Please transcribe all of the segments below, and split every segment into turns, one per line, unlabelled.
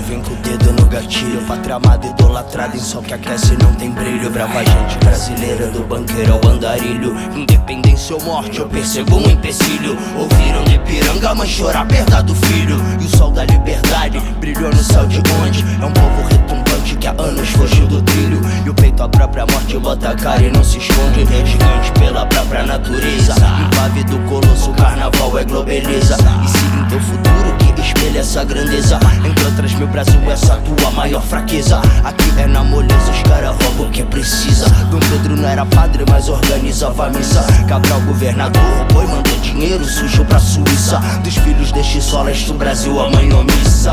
vem com o dedo no gatilho. Pátria amada, idolatrada em sol que aquece e não tem brilho. Brava gente brasileira, do banqueiro ao andarilho. Independência ou morte, eu percebo um empecilho. Ouviram de Piranga, mãe chorar a perda do filho. E o sol da liberdade brilhou no céu de onde? É um povo retumbante que há anos fugiu do trilho. E o peito a própria morte bota a cara e não se esconde. Gigante pela própria natureza. Impávido colosso, o carnaval é globeliza. E siga em teu futuro que espelha essa grandeza. Entre outras mil, Brasil, essa tua maior fraqueza. Aqui é na moleza, os caras roubam o que precisa. Dom Pedro não era padre, mas organizava a missa. Cabral governador roubou e mandou dinheiro sujo pra Suíça. Dos filhos deste soleste, o Brasil, a mãe omissa.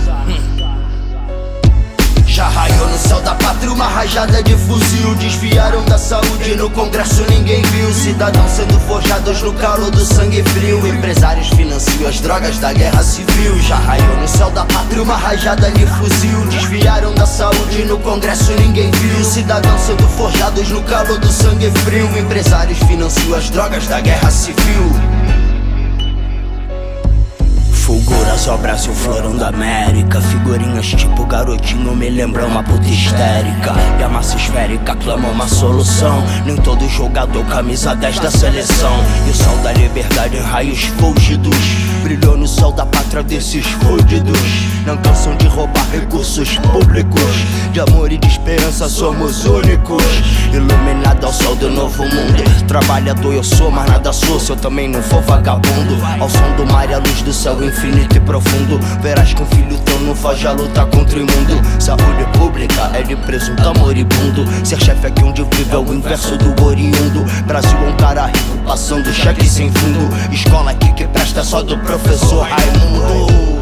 Já raiou no céu da pátria uma rajada de fuzil. Desviaram da saúde, no Congresso ninguém viu. Cidadãos sendo forjados no calor do sangue frio. Empresários financiam as drogas da guerra civil. Já raiou no céu da pátria uma rajada de fuzil. Desviaram da saúde, no Congresso ninguém viu. Cidadãos sendo forjados no calor do sangue frio. Empresários financiam as drogas da guerra civil. Fulguras ao Brasil, florão da América. Figurinhas tipo garotinho me lembram uma puta histérica. E a massa esférica clama uma solução. Nem todo jogador camisa 10 da seleção. E o sol da liberdade em raios fulgidos brilhou no sol da pátria desses fudidos. Não cansam de roubar recursos públicos. De amor e de esperança somos únicos. Iluminado ao sol do novo mundo. Trabalhador eu sou, mas nada sou se eu também não for vagabundo. Ao som do mar e a luz do céu infinito e profundo. Verás que um filho teu não foge a luta contra o imundo. Saúde pública é de presunto moribundo. Ser chefe aqui onde vive é o inverso do oriundo. Brasil é um cara rico passando cheque sem fundo. Escola aqui que presta só do professor Raimundo.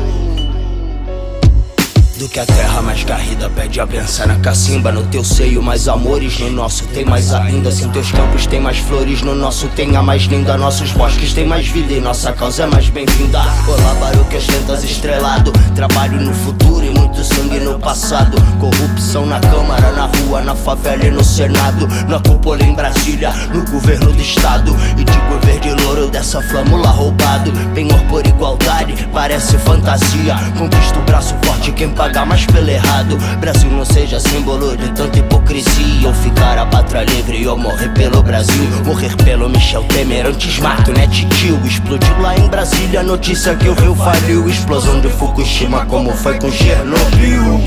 Do que a terra mais garrida pede a benção na cacimba. No teu seio mais amores, no nosso tem mais ainda. Se em teus campos tem mais flores, no nosso tem a mais linda. Nossos bosques tem mais vida e nossa causa é mais bem-vinda. Olá, Baruque, ostentas estrelado. Trabalho no futuro e muito sangue no passado. Corrupção na Câmara, na rua, na favela e no Senado. Na cúpula em Brasília, no governo do estado. E digo verde louro dessa flâmula roubado. Penhor por igualdade, parece fantasia. Conquista o braço forte quem paga mais pelo errado. Brasil não seja símbolo de tanta hipocrisia. Ou ficar a pátria livre ou morrer pelo Brasil. Morrer pelo Michel Temer, antes mato, né titio. Explodiu lá em Brasília a notícia que o Rio faliu. Explosão de Fukushima como foi com Chernobyl.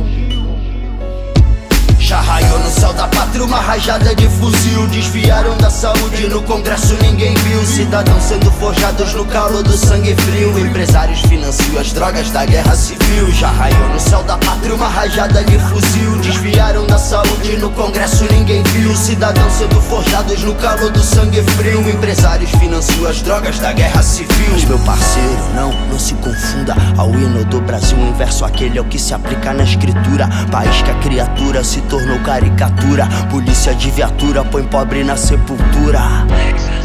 Já raiou no céu da pátria uma rajada de fuzil. Desviaram da saúde, no Congresso ninguém viu. Cidadãos sendo forjados no calor do sangue frio. Empresários financiam as drogas da guerra civil. Já raiou no céu da pátria uma rajada de fuzil. Desviaram da saúde, no Congresso ninguém viu. Cidadãos sendo forjados no calor do sangue frio. Empresários financiam as drogas da guerra civil. Mas meu parceiro, não se confunda. Ao hino do Brasil, o inverso aquele é o que se aplica na escritura. País que a criatura se tornou caricatura. Polícia de viatura põe pobre na sepultura.